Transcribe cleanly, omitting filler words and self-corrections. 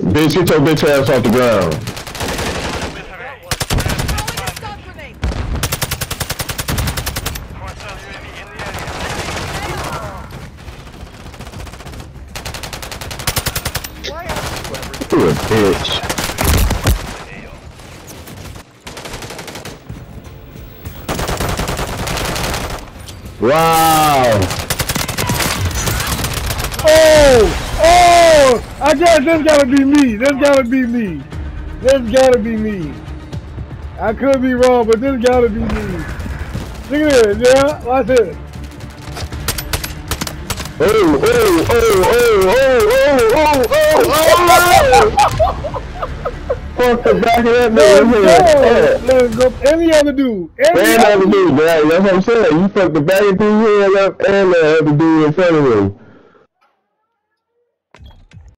Bitch, get your bitch ass off the ground. You a bitch. Wow. Oh! I guess this gotta be me. This gotta be me. This gotta be me. I could be wrong, but this gotta be me. Look at this, yeah? Watch this. Fuck the back of that nigga. Let's go. Any other dude. Any other dude, bro. That's what I'm saying. You fucked the back of his head up and the other dude in front of him.